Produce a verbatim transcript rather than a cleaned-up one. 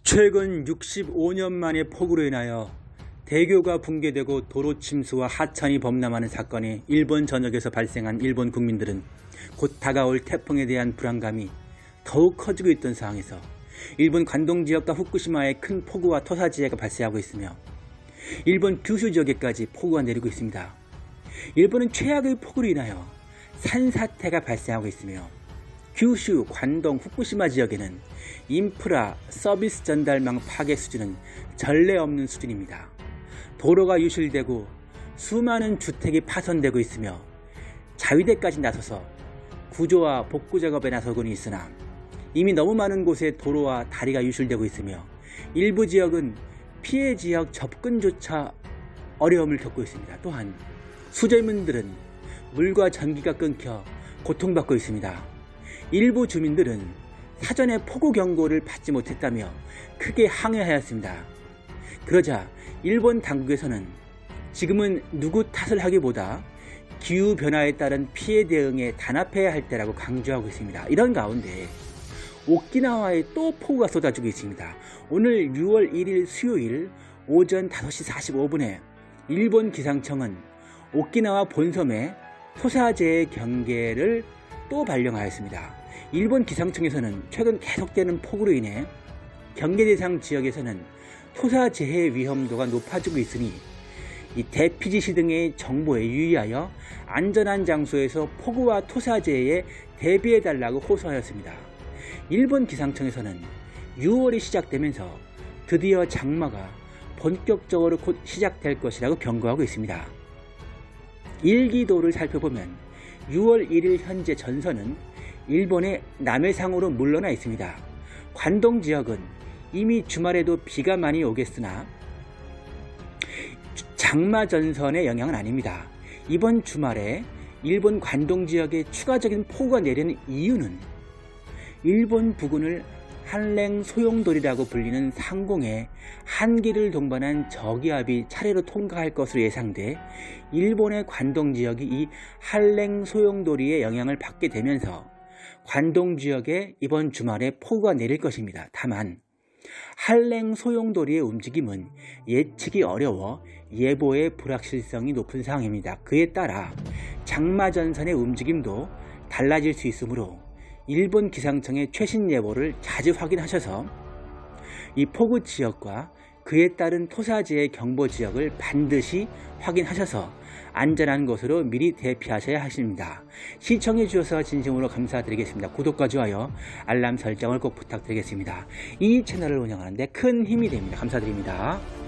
최근 육십오 년 만에 폭우로 인하여 대교가 붕괴되고 도로 침수와 하천이 범람하는 사건이 일본 전역에서 발생한 일본 국민들은 곧 다가올 태풍에 대한 불안감이 더욱 커지고 있던 상황에서 일본 관동 지역과 후쿠시마에 큰 폭우와 토사지해가 발생하고 있으며 일본 규슈 지역에까지 폭우가 내리고 있습니다. 일본은 최악의 폭우로 인하여 산사태가 발생하고 있으며 규슈, 관동, 후쿠시마 지역에는 인프라, 서비스 전달망 파괴 수준은 전례 없는 수준입니다. 도로가 유실되고 수많은 주택이 파손되고 있으며 자위대까지 나서서 구조와 복구 작업에 나서고는 있으나 이미 너무 많은 곳에 도로와 다리가 유실되고 있으며 일부 지역은 피해 지역 접근조차 어려움을 겪고 있습니다. 또한 수재민들은 물과 전기가 끊겨 고통받고 있습니다. 일부 주민들은 사전에 폭우 경고를 받지 못했다며 크게 항의하였습니다. 그러자 일본 당국에서는 지금은 누구 탓을 하기보다 기후변화에 따른 피해 대응에 단합해야 할 때라고 강조하고 있습니다. 이런 가운데 오키나와에 또 폭우가 쏟아지고 있습니다. 오늘 유월 일일 수요일 오전 다섯 시 사십오 분에 일본 기상청은 오키나와 본섬에 토사재해 경계를 또 발령하였습니다. 일본 기상청에서는 최근 계속되는 폭우로 인해 경계 대상 지역에서는 토사재해 위험도가 높아지고 있으니 이 대피지시 등의 정보에 유의하여 안전한 장소에서 폭우와 토사재해에 대비해달라고 호소하였습니다. 일본 기상청에서는 유월이 시작되면서 드디어 장마가 본격적으로 곧 시작될 것이라고 경고하고 있습니다. 일기도를 살펴보면 유월 일일 현재 전선은 일본의 남해상으로 물러나 있습니다. 관동 지역은 이미 주말에도 비가 많이 오겠으나 장마 전선의 영향은 아닙니다. 이번 주말에 일본 관동 지역에 추가적인 폭우가 내리는 이유는 일본 부근을 한랭 소용돌이라고 불리는 상공에 한기를 동반한 저기압이 차례로 통과할 것으로 예상돼 일본의 관동 지역이 이 한랭 소용돌이의 영향을 받게 되면서 관동 지역에 이번 주말에 폭우가 내릴 것입니다. 다만 한랭 소용돌이의 움직임은 예측이 어려워 예보의 불확실성이 높은 상황입니다. 그에 따라 장마전선의 움직임도 달라질 수 있으므로 일본 기상청의 최신 예보를 자주 확인하셔서 이 폭우 지역과 그에 따른 토사재해 경보 지역을 반드시 확인하셔서 안전한 곳으로 미리 대피하셔야 하십니다. 시청해 주셔서 진심으로 감사드리겠습니다. 구독과 좋아요, 알람 설정을 꼭 부탁드리겠습니다. 이 채널을 운영하는 데 큰 힘이 됩니다. 감사드립니다.